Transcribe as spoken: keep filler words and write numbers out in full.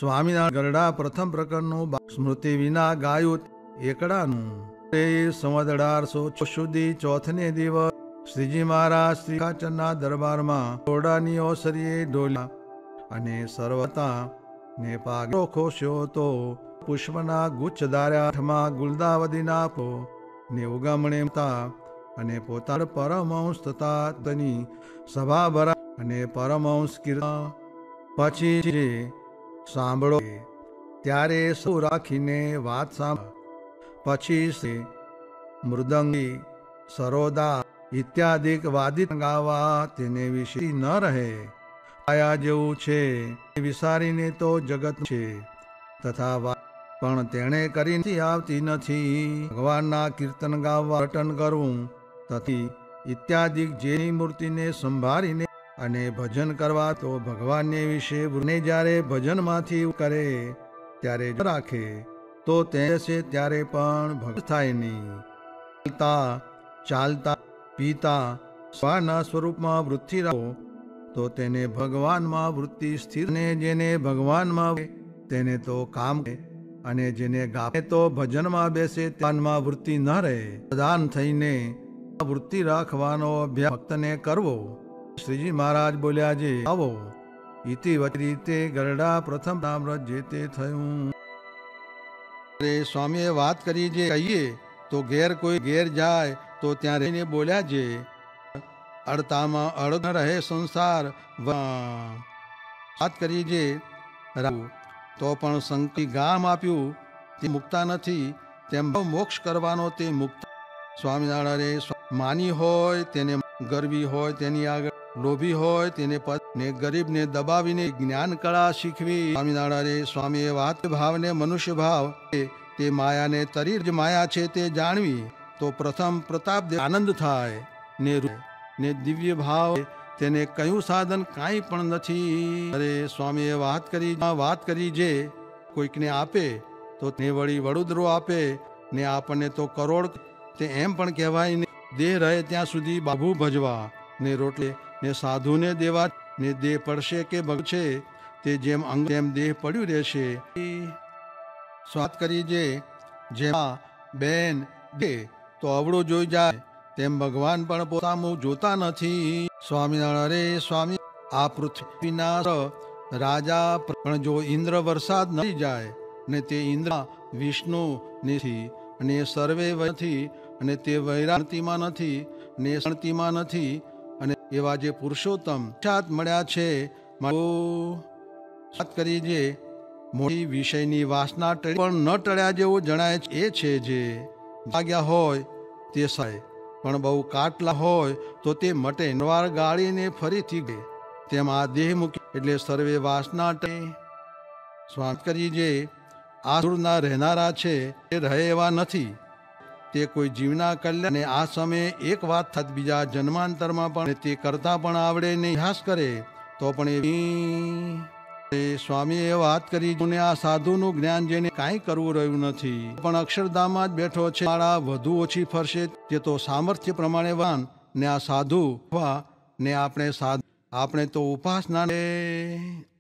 સ્વામિનારાયણ ગરડા પ્રથમ પ્રકરણનું સ્મૃતિ વિના ગાયું એકડાનું સંવત અઢારસો સુધી ચોથને દિવસ શ્રીજી મહારાજ શ્રી ખાચરના દરબારમાં ટોડાની ઓસરીએ ઢોલ્યા અને સર્વતા ને પાગો ખોશ્યો તો પુષ્પના ગુચ્છ ધાર્યા. આઠમાં ગુલદાવદીના પો ને ઉગમણે અને પોતાના પરમહંસ તથા તેની સભા ભરા અને પરમહંસ કીર્તન પછી જે સાંભળો ત્યારે સૌ રાખીને વાત સાંભળ. પછી સે મૃદંગી સરોદા ઇત્યાદિક વાદિત ગાવા તેને વિશે ન રહે. આયા જેવું છે વિસારીને તો જગત છે તથા પણ તેણે કરી આવતી નથી. ભગવાનના કીર્તન ગાવા રટન કરવું તથી ઇત્યાદિક જેની મૂર્તિને સંભાળીને અને ભજન કરવા તો ભગવાનને વિશે ને જ્યારે ભજનમાંથી કરે ત્યારે રાખે તો તે છે ત્યારે પણ ભક્ત થાય નહીં. ચાલતા ચાલતા પીતા સ્વના સ્વરૂપમાં વૃત્તિ રાખો તો તેને ભગવાનમાં વૃત્તિ સ્થિર. ને જેને ભગવાનમાં તેને તો કામ અને જેને ગામે તો ભજનમાં બેસે ત્યાનમાં વૃત્તિ ન રહે. પ્રધાન થઈને વૃત્તિ રાખવાનો અભ્યાસ ભક્તને કરવો. શ્રીજી મહારાજ બોલ્યા જે આવો ઇતિ રીતે ગરડા પ્રથમ નામરત જે તે થયું. સ્વામીએ વાત કરી જે કહીએ તો ઘેર કોઈ ઘેર જાય તો ત્યાં રહીને બોલ્યા જે અડતામાં અડ રહે સંસાર. વાત કરી જે તો પણ સંકી ગામ આપ્યું તે મુક્તા નથી તેમ મોક્ષ કરવાનો તે મુક્ત. સ્વામિનારાયણ માની હોય તેને ગરવી હોય તેની આગળ લોભી હોય તેને ને ગરીબને દબાવીને જ્ઞાન કળા શીખવી. સ્વામિનારાયણ સ્વામીએ વાત ભાવને મનુષ્ય ભાવ તે માયાને તરી જ માયા છે તે જાણવી તો પ્રથમ પ્રતાપ આનંદ થાય ને ને દિવ્ય ભાવ તેને કયું સાધન કાંઈ પણ નથી. અરે સ્વામીએ વાત કરી વાત કરી જે કોઈકને આપે તો તે વળી વડોદરો આપે ને આપણને તો કરોડ તે એમ પણ કહેવાય ને દેહ રહે ત્યાં સુધી બાબુ ભજવા ને રોટલે ને સાધુને દેવા ને દેહ પડશે કે ભગશે તે જેમ અંગ તેમ દેહ પડ્યું રહેશે. વાત કરી જે જેમાં બેન દે તો અવળું જોઈ જાય તેમ ભગવાન પણ પોતાનું જોતા નથી. સ્વામિનારાયણ સ્વામી આ પૃથ્વીના રાજા પણ જો ઇન્દ્ર વરસાદ નહીં જાય ને તે ઇન્દ્ર વિષ્ણુ નથી અને સર્વે નથી અને તે વૈરાંતિમાં નથી ને શણતિમાં નથી અને એવા જે પુરુષોત્તમ સાત મળ્યા છે. વાત કરી જે મોટી વિષયની વાસના પણ ન ટળ્યા જેવું જણાય એ છે જે ભાગ્યા હોય તે સાય પણ બહુ કાટલા હોય તો તે મટે. નવાર ગાળીને ફરીથી ગયે તેમ આ દેહ મૂકી એટલે સર્વે વાસના ટે. સ્વાત કરી જે આસુરના રહેનારા છે તે રહે એવા નથી તે કોઈ જીવના કલ્યાણ ને આ સમયે એક વાત થત બીજા જન્માંતરમાં પણ તે કરતા પણ આવડે ને ઇતિહાસ કરે તો પણ એ સ્વામીએ વાત કરી ને આ સાધુનું જ્ઞાન જેને કાંઈ કરવું રહ્યું નથી પણ અક્ષરધામમાં જ બેઠો છે. શાળા વધુ ઓછી ફરશે તે તો સામર્થ્ય પ્રમાણે વાન ને આ સાધુ ને આપણે સાધુ આપણે તો ઉપાસના